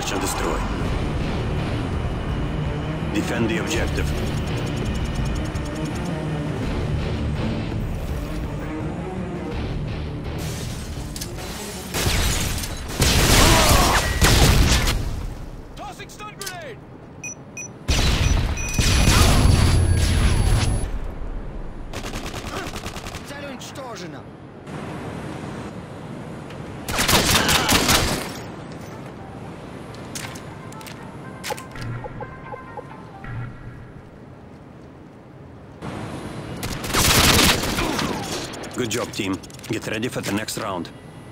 Search and destroy. Defend the objective. Tossing stun grenade! Цель уничтожена. Good job, team. Get ready for the next round.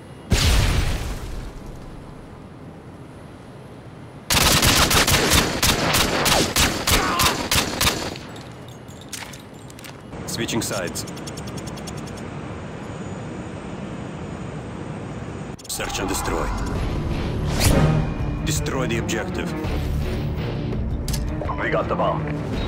Switching sides. Search and destroy. Destroy the objective. We got the bomb.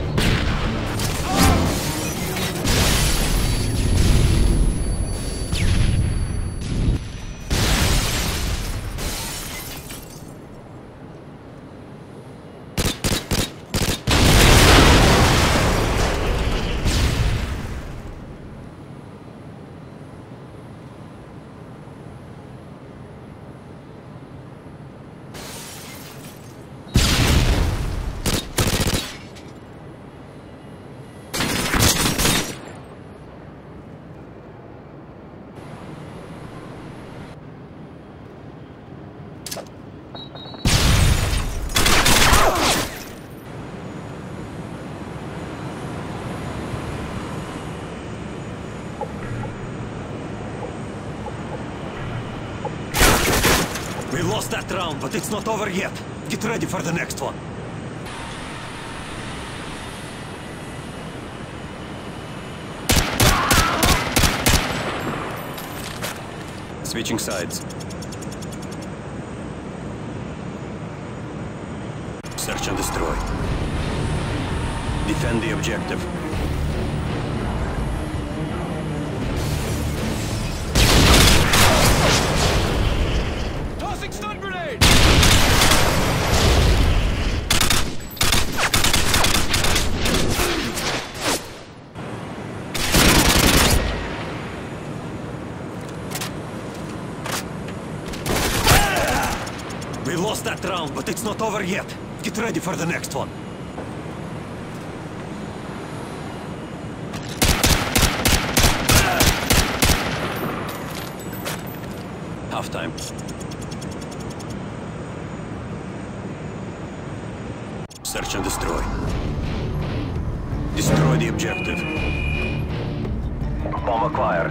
We lost that round, but it's not over yet. Get ready for the next one. Switching sides. Search and destroy. Defend the objective. Tossing stun grenade! We lost that round, but it's not over yet. Get ready for the next one. Halftime. Search and destroy. Destroy the objective. Bomb acquired.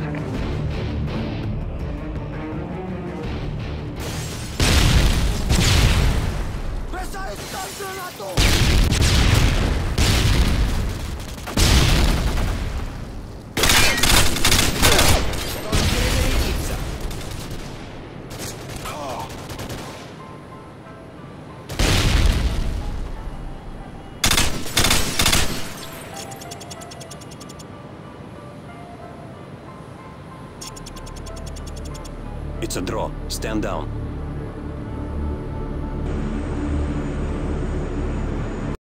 Бросаю стан гранату! It's a draw. Stand down.